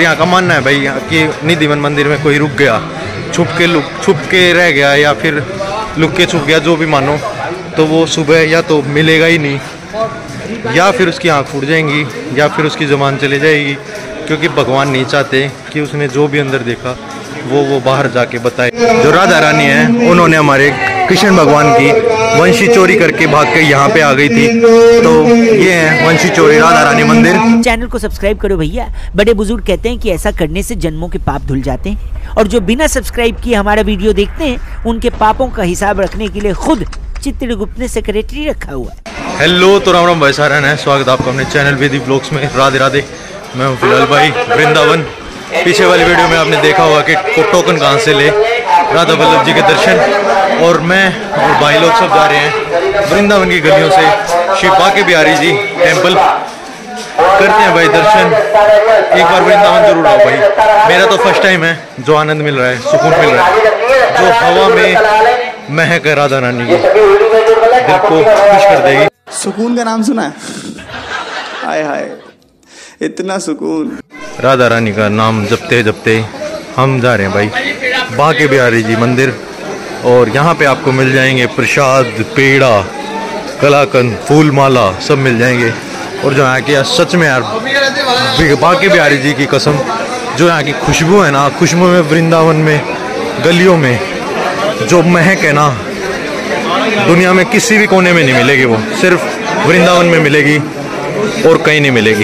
यहाँ का मानना है भाई कि निधिवन मंदिर में कोई रुक गया, छुप के रह गया या फिर लुक के छुप गया, जो भी मानो, तो वो सुबह या तो मिलेगा ही नहीं, या फिर उसकी आँख फूट जाएंगी, या फिर उसकी ज़बान चली जाएगी, क्योंकि भगवान नहीं चाहते कि उसने जो भी अंदर देखा वो बाहर जाके बताए। जो राधा रानी है उन्होंने हमारे कृष्ण भगवान की वंशी चोरी करके भाग के यहाँ पे आ गई थी, तो ये है वंशी चोरी राधा रानी मंदिर। चैनल को सब्सक्राइब करो भैया, बड़े बुजुर्ग कहते हैं कि ऐसा करने से जन्मों के पाप धुल जाते हैं, और जो बिना सब्सक्राइब किए हमारा वीडियो देखते हैं उनके पापों का हिसाब रखने के लिए खुद चित्रगुप्त ने सेक्रेटरी रखा हुआ है। हेलो, तो राम राम भाई सारन है, स्वागत आपका अपने चैनल वेदी ब्लॉग्स में। राधे राधे, मैं हूँ फिलहाल भाई वृंदावन। पीछे वाली वीडियो में आपने देखा होगा कि टोकन कहाँ से ले, राधा वल्लभ जी के दर्शन, और मैं और भाई लोग सब जा रहे हैं वृंदावन की गलियों से शिव बाके बिहारी जी टेम्पल। करते हैं भाई दर्शन, एक बार वृंदावन जरूर आओ भाई। मेरा तो फर्स्ट टाइम है, जो आनंद मिल रहा है, सुकून मिल रहा है, जो हवा में महक है राधा रानी की, दिल को खुश कर देगी। सुकून का नाम सुना है? हाय हाय, इतना सुकून। राधा रानी का नाम जपते जपते हम जा रहे हैं भाई बाके बिहारी जी मंदिर, और यहाँ पे आपको मिल जाएंगे प्रसाद, पेड़ा, कलाकंद, फूल माला सब मिल जाएंगे। और जो यहाँ की सच में यार बाके बिहारी जी की कसम, जो यहाँ की खुशबू है ना, खुशबू में वृंदावन में गलियों में जो महक है ना, दुनिया में किसी भी कोने में नहीं मिलेगी, वो सिर्फ वृंदावन में मिलेगी और कहीं नहीं मिलेगी।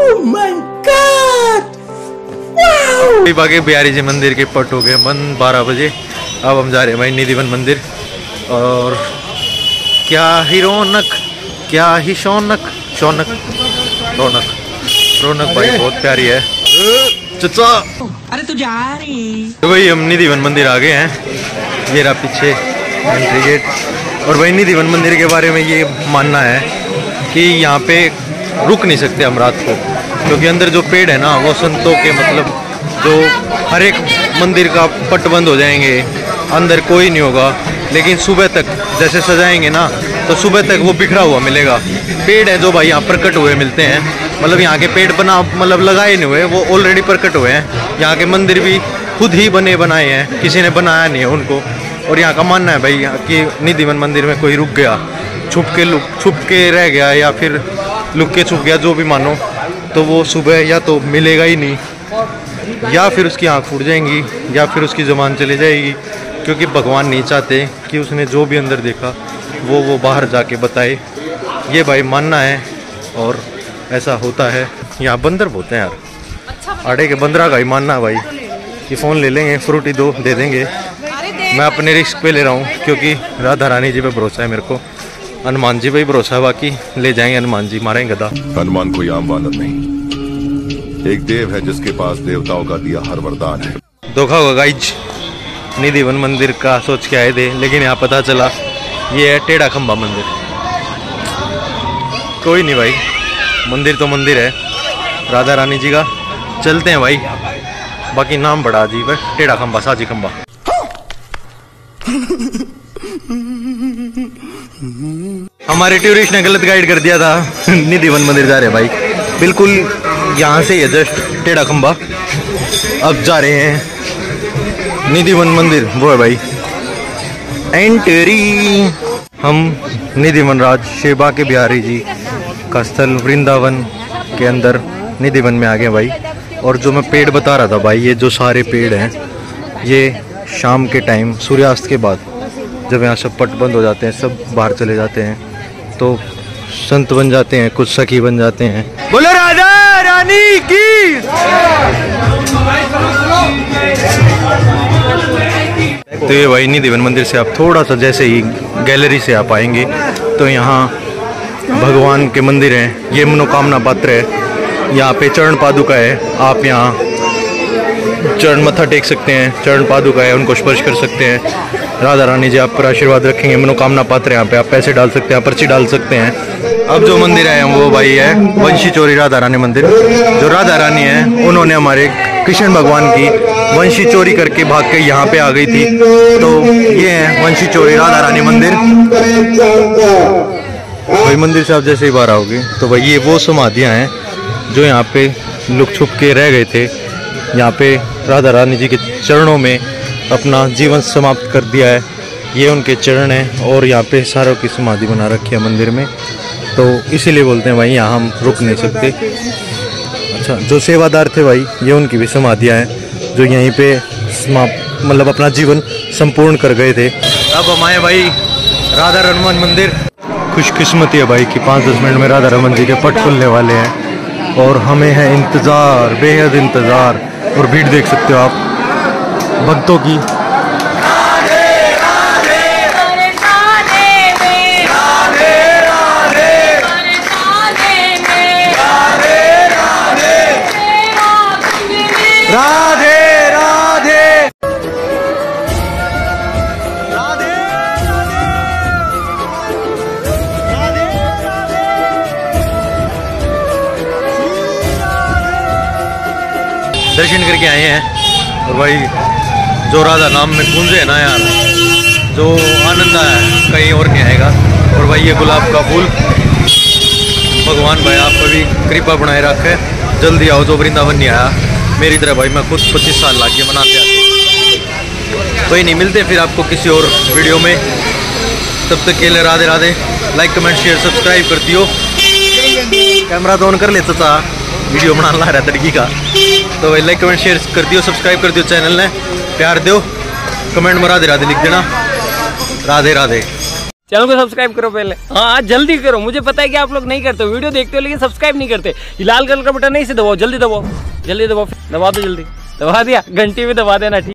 बाके बिहारी जी मंदिर के पट हो गए बंद 12 बजे। अब हम जा रहे हैं भाई निधिवन मंदिर, और क्या ही रौनक, क्या ही शौनक, शौनक रौनक, रौनक भाई बहुत प्यारी है। चचा अरे तू जा रही तो भाई हम निधिवन मंदिर आ गए हैं, ये रहा पीछे एंट्री गेट। और भाई निधिवन मंदिर के बारे में ये मानना है कि यहाँ पे रुक नहीं सकते हम रात को, क्योंकि अंदर जो पेड़ है ना, वो संतों के मतलब जो हर एक मंदिर का पट बंद हो जाएंगे, अंदर कोई नहीं होगा, लेकिन सुबह तक जैसे सजाएंगे ना, तो सुबह तक वो बिखरा हुआ मिलेगा। पेड़ है जो भाई यहाँ प्रकट हुए मिलते हैं, मतलब यहाँ के पेड़ बना मतलब लगाए नहीं हुए, वो ऑलरेडी प्रकट हुए हैं। यहाँ के मंदिर भी खुद ही बनाए हैं, किसी ने बनाया नहीं है उनको। और यहाँ का मानना है भाई कि निधिवन मंदिर में कोई रुक गया, छुप के रह गया, या फिर लुक के छुप गया, जो भी मानो, तो वो सुबह या तो मिलेगा ही नहीं, या फिर उसकी आँख फूट जाएंगी, या फिर उसकी ज़बान चली जाएगी, क्योंकि भगवान नहीं चाहते कि उसने जो भी अंदर देखा वो बाहर जाके बताए। ये भाई मानना है, और ऐसा होता है। यहाँ बंदर बोलते हैं यार, आड़े के बंदरा का ही मानना है भाई कि फ़ोन ले लेंगे, फ्रूटी दो दे देंगे। मैं अपने रिस्क पे ले रहा हूँ, क्योंकि राधा रानी जी पे भरोसा है मेरे को, हनुमान जी पे ही भरोसा है, बाकी ले जाएंगे हनुमान जी, मारेंगे गधा। हनुमान कोई आम वानर नहीं, एक देव है जिसके पास देवताओं का दिया हर वरदान है। धोखा होगा गाइज, निधिवन मंदिर का सोच के आए थे, लेकिन यहाँ पता चला ये है टेढ़ा खंबा मंदिर। कोई नहीं भाई, मंदिर तो मंदिर है राधा रानी जी का। चलते हैं भाई, बाकी नाम बड़ा अजीब है, टेढ़ा खंबा, साजी खंबा। हमारे टूरिस्ट ने गलत गाइड कर दिया था, निधिवन मंदिर जा रहे हैं भाई, बिल्कुल यहाँ से है जस्ट टेढ़ा खंबा। अब जा रहे हैं निधिवन मंदिर, वो है भाई एंट्री। हम निधिवन राज शिव बाके बिहारी जी का स्थल वृंदावन के अंदर निधिवन में आ गए भाई। और जो मैं पेड़ बता रहा था भाई, ये जो सारे पेड़ हैं, ये शाम के टाइम सूर्यास्त के बाद जब यहाँ सब पट बंद हो जाते हैं, सब बाहर चले जाते हैं, तो संत बन जाते हैं, कुछ सखी बन जाते हैं। बोलो राधा रानी की। तो ये भाई निधिवन मंदिर से आप थोड़ा सा जैसे ही गैलरी से आप आएंगे, तो यहाँ भगवान के मंदिर हैं, ये मनोकामना पात्र है, यहाँ पे चरण पादुका है, आप यहाँ चरण मत्था टेक सकते हैं, चरण पादुका है, उनको स्पर्श कर सकते हैं। राधा रानी जी आप पर आशीर्वाद रखेंगे, मनोकामना पात्र यहाँ पे आप पैसे डाल सकते हैं, पर्ची डाल सकते हैं। अब जो मंदिर है वो भाई है वंशी चोरी राधा रानी मंदिर। जो राधा रानी है उन्होंने हमारे कृष्ण भगवान की वंशी चोरी करके भाग के यहाँ पे आ गई थी, तो ये है वंशी चोरी राधा रानी मंदिर। वही मंदिर से आप जैसे ही बाहर आओगे तो भाई ये वो समाधियाँ हैं जो यहाँ पे लुक छुप के रह गए थे, यहाँ पे राधा रानी जी के चरणों में अपना जीवन समाप्त कर दिया है। ये उनके चरण हैं और यहाँ पे सारों की समाधि बना रखी है मंदिर में, तो इसीलिए बोलते हैं भाई यहाँ हम रुक नहीं सकते। अच्छा, जो सेवादार थे भाई, ये उनकी भी समाधियाँ हैं जो यहीं पे समाप्त मतलब अपना जीवन संपूर्ण कर गए थे। अब हम आए भाई राधा रमन मंदिर। खुशकिस्मती है भाई कि 5-10 मिनट में राधा रमन जी के पट खुलने वाले हैं और हमें है इंतज़ार, बेहद इंतज़ार। और भीड़ देख सकते हो आप भक्तों की। राधे राधे राधे दर्शन करके आए हैं और भाई जो राधा नाम में गूंजे है ना यार, जो आनंद आया है कहीं और नहीं आएगा। और भाई ये गुलाब का फूल, भगवान भाई आप भी कृपा बनाए रखे, जल्दी आओ जो वृंदावन नहीं आया मेरी तरह भाई। मैं खुद 25 साल लग गया मनाते आते। कोई नहीं, मिलते फिर आपको किसी और वीडियो में। तब तक के लिए Radhe Radhe. Like comment share subscribe कर दियो। कैमरा तो ऑन कर लेता था, वीडियो बनाना रहा है तड़की का, तो भाई लाइक कमेंट शेयर कर दियो, सब्सक्राइब कर दियो चैनल ने, प्यार दो, कमेंट में राधे राधे लिख देना। राधे राधे। चैनल को सब्सक्राइब करो पहले, हाँ जल्दी करो। मुझे पता है कि आप लोग नहीं करते हो, वीडियो देखते हो लेकिन सब्सक्राइब नहीं करते। ये लाल कलर का बटन नहीं से दबाओ, जल्दी दबाओ, जल्दी दबाओ, दबा दो, जल्दी दबा दिया, घंटी में दबा देना। ठीक।